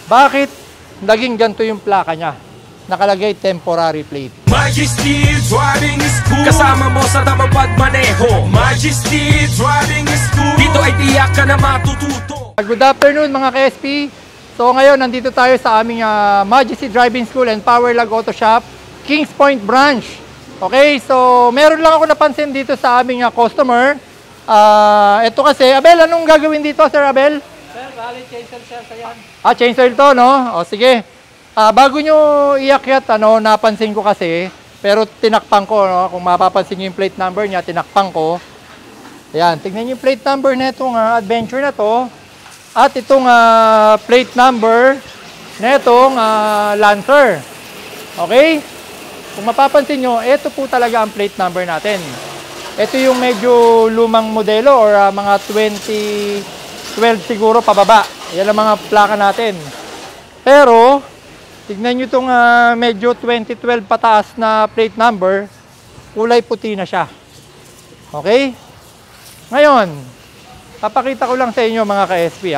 Bakit naging ganito yung plaka niya? Nakalagay temporary plate. Majesty Driving School, kasama mo sa tamang pagmaneho. Majesty Driving School, dito ay tiyak ka na matututo. Good afternoon mga ka-SP. So ngayon nandito tayo sa aming Majesty Driving School and Powerlag Auto Shop, Kings Point Branch. Okay, so meron lang ako napansin dito sa aming customer. Ito kasi, Abel, anong gagawin dito, Sir Abel? Sir, bali chainsaw sir, yan. Chainsaw to, no? O sige. Bago nyo iakyat, napansin ko kasi, pero tinakpan ko, no? Kung mapapansin nyo yung plate number niya, tinakpan ko. Ayan, tignan nyo yung plate number na itong adventure na to. At itong plate number na itong Lancer. Okay? Kung mapapansin nyo, ito po talaga ang plate number natin. Ito yung medyo lumang modelo or mga 2012 siguro pababa. Yan ang mga plaka natin. Pero, tignan nyo itong medyo 2012 pataas na plate number, kulay puti na siya. Okay? Ngayon, papakita ko lang sa inyo mga ka-SP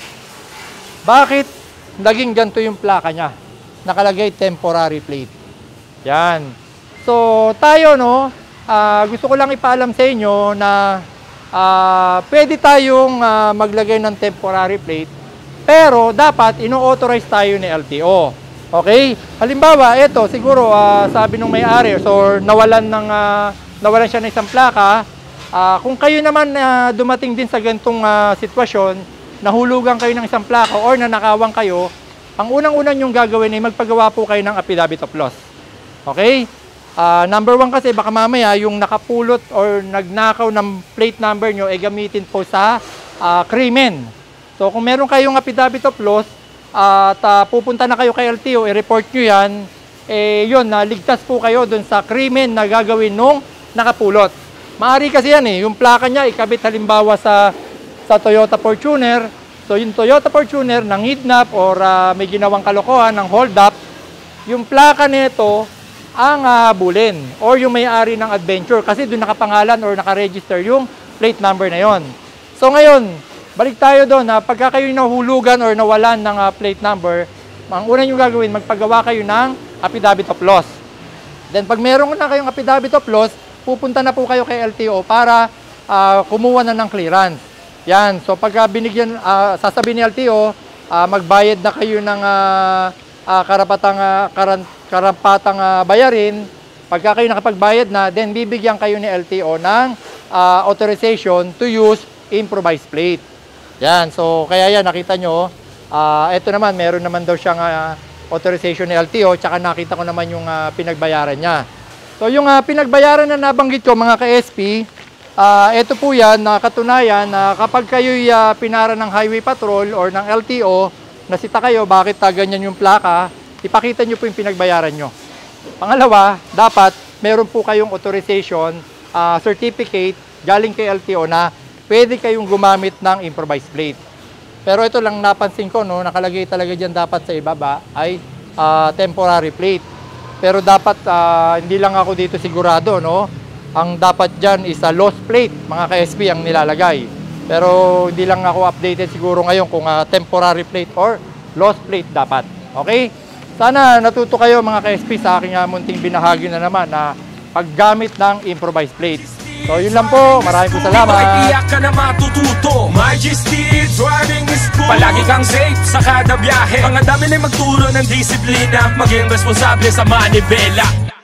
bakit naging ganito yung plaka niya. Nakalagay temporary plate. Yan. So, tayo gusto ko lang ipaalam sa inyo na pwede tayong maglagay ng temporary plate, pero dapat ino-authorize tayo ni LTO. Okay? Halimbawa, ito siguro sabi nung may-ari or nawalan siya ng isang plaka. Kung kayo naman dumating din sa ganitong sitwasyon, nahulugan kayo ng isang plaka or nanakawan kayo, ang unang-unang yung gagawin ay magpagawa po kayo ng affidavit of loss. Okay? Number 1 kasi baka mamaya yung nakapulot or nagnakaw ng plate number nyo ay gamitin po sa krimen. So kung meron kayong affidavit of loss at pupunta na kayo kay LTO, i-report nyo yan, yun, ligtas po kayo dun sa krimen na gagawin nung nakapulot. Maari kasi yan yung plaka niya ikabit halimbawa sa Toyota Fortuner. So yung Toyota Fortuner nang-hidnap or may ginawang kalokohan ng hold up, yung plaka nito ang habulin or yung may-ari ng adventure kasi doon nakapangalan or nakaregister yung plate number na yon. So ngayon, balik tayo doon pagka kayo nahulugan or nawalan ng plate number, ang una nyo gagawin, magpagawa kayo ng affidavit of loss. Then pag meron na kayong affidavit of loss, pupunta na po kayo kay LTO para kumuha na ng clearance. Yan, so pagka binigyan, sasabihin ni LTO, magbayad na kayo ng karapatang bayarin. Pagka kayo nakapagbayad na, then bibigyan kayo ni LTO ng authorization to use improvised plate. Yan, so kaya yan, nakita nyo, ito naman, meron naman daw siyang authorization ni LTO, tsaka nakita ko naman yung pinagbayaran niya. So yung pinagbayaran na nabanggit ko mga ka-SP, ito po yan, katunayan na kapag kayo'y pinara ng highway patrol or ng LTO, nasita kayo, bakit ganyan yung plaka, ipakita nyo po yung pinagbayaran nyo. Pangalawa, dapat meron po kayong authorization certificate galing kay LTO na pwede kayong gumamit ng improvised plate. Pero ito lang napansin ko, nakalagay talaga dyan dapat sa ibaba ay temporary plate. Pero dapat hindi lang ako dito sigurado, ang dapat dyan is lost plate, mga ka-SP ang nilalagay. Pero hindi lang ako updated siguro ngayon kung temporary plate or lost plate dapat. Okay? Sana natuto kayo mga ka-SP sa aking munting binahagi na naman na paggamit ng improvised plate. So yun lang po, maraming po salamat. Dito ay tiyak ka na matututo. Majesty Driving School, palagi kang safe sa kada biyahe. Mga dami na magturo ng disiplina, maging responsable sa manibela.